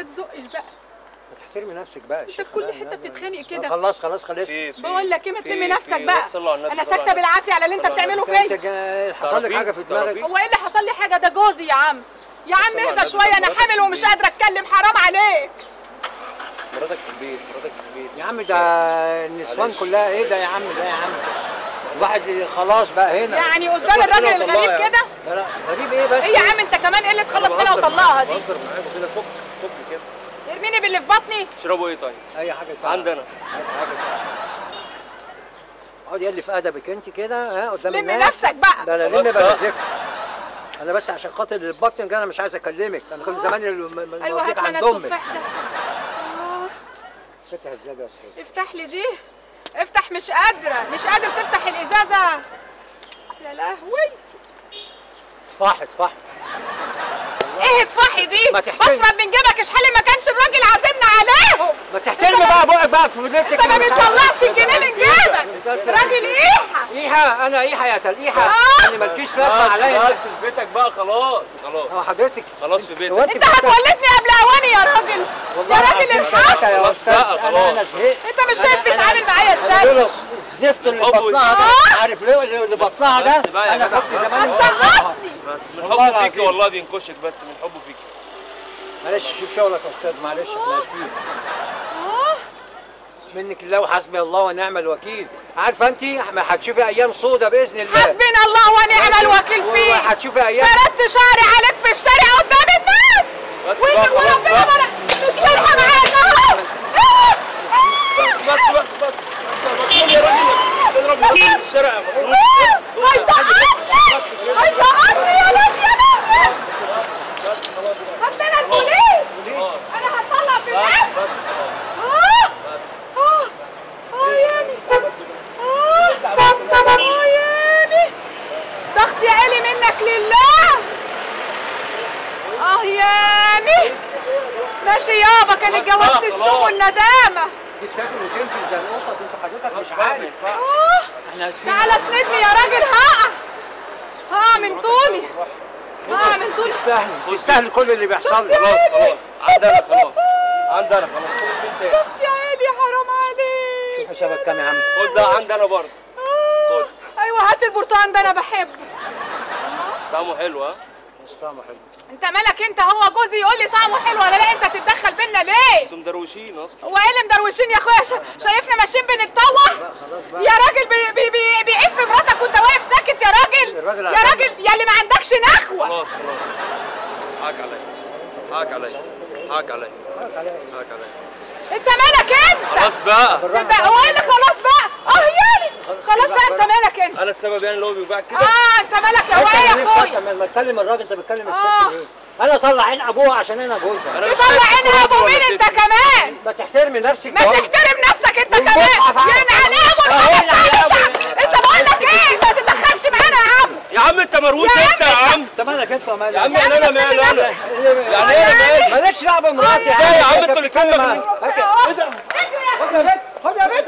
تزقش بقى. ما تحترمي نفسك بقى يا انت شيخ. في كل حته بتتخانق كده. خلاص خلص. بقول لك ايه، ما تلمي نفسك بقى. انا ساكته بالعافيه على اللي انت بتعمله فيا. حصل لك حاجه في دماغك؟ هو ايه اللي حصل لي حاجه؟ ده جوزي يا عم. يا عم اهدى شويه، انا حامل ومش قادره اتكلم، حرام عليك. مراتك في البيت، مراتك في البيت يا عم. ده النسوان كلها ايه ده يا عم؟ ده يا عم الواحد خلاص بقى هنا يعني قدام الراجل الغريب كده. لا غريب ايه بس؟ ايه يا عم انت كمان؟ ايه اللي تخلص منها وطلقها دي؟ بهزر معاك كده. فك كده. ارميني باللي في بطني. تشربوا ايه طيب؟ اي حاجه ساعة. عندنا اقعد يلي في ادبك انت كده ها قدام الناس. لمي نفسك بقى. لا لا لمي بلا زفت. انا بس عشان خاطر البطن انا مش عايز اكلمك. انا كنت زمان ايوه هات عند لنا امك. التفاح ده. فتح ازاي يا استاذ؟ افتح لي دي. افتح. مش قادره تفتح الازازه. يا لهوي. اطفحي. ايه اطفحي دي؟ بشرب من جيبك اشحال ما كانش الراجل عازمنا عليهم. ما تحترمي بقى بقك بقى في ودنك. انت ما بتطلعش الجنيه من جيبك. راجل ايحه. انا ايحه يا تلقيحه. يعني مالكيش لازمه عليا. خلاص في بيتك بقى. خلاص حضرتك خلاص في بيتك. انت هتولدني قبل اواني يا راجل. يا راجل الحق. يا استاذ انا زهقت. انت مش شايف بتتعامل معايا ازاي؟ الزفت اللي بطنها ده عارف ليه اللي بطنها ده؟ انا كنت زمان بس من حبه فيكي والله بينكشك، بس من حبه فيكي. معلش شوف شغلك يا استاذ. معلش احنا اسفين منك لله وحسبي الله ونعم الوكيل. عارفه انت هتشوفي ايام سودة باذن الله. حسبنا الله ونعم الوكيل فيك. هتشوفي ايام. فردت شعري عليك في الشارع قدام الناس. بس بقى خلاص بقى. متصالحه معاك اهو. بس مجنون يا راجل. تضرب نفسك في الشارع يا مجنون. هيسقطني يا ناس يا ناس. هات لنا البوليس. انا هطلع في الناس. ياني ضغطي عالي منك لله. ياني ماشي يابا. كان اتجوزت الشوم والندامه. بتاكل وتنزل زي القطط. انت حضرتك مش عارف. احنا اسفين. تعالى اسندني يا راجل. هقع من طولي. تستاهل كل اللي بيحصل. خلاص عندنا خلاص. ضغطي عالي حرام عليك. شوف حسابك كام يا عم. خد ده عندنا برضه. خد. ايوه هات البرتقال ده انا بحبه. طعمه حلو. بس طعمه حلو. انت مالك انت؟ هو جوزي يقول لي طعمه حلو ولا لا؟ انت تتدخل بينا ليه؟ انتوا مدروشين اصلا. هو ايه اللي مدروشين يا اخويا؟ شايفنا ماشيين بنتطوع؟ يا راجل بيعيب في مراتك وانت واقف ساكت يا راجل. يا راجل يا اللي ما عندكش نخوه. خلاص حقك عليا. انت مالك انت؟ خلاص بقى. هو ايه اللي خلاص بقى؟ ياني خلاص بقى. انت مالك انت؟ انا السبب يعني اللي هو بيوجعك كده. انت مالك يا واد يا اخويا؟ لما تكلم الراجل انت بتكلم الست ليه؟ انا طلع عين ابوها عشان انا جوزها. تطلع عين ابو مين انت كمان؟ ما تحترمي نفسك. ما تحترم نفسك انت كمان. يعني انت بقول لك ايه؟ ما تتدخلش معانا يا عم. يا عم انت مروس انت يا عم. انت مالك انت ومالك؟ يا عم انا مالي انا. يعني ايه انا مالي؟ مالكش دعوه بمراتي. ازاي يا عم انتوا اللي كلمه. ايه ده؟ خد يا بنت.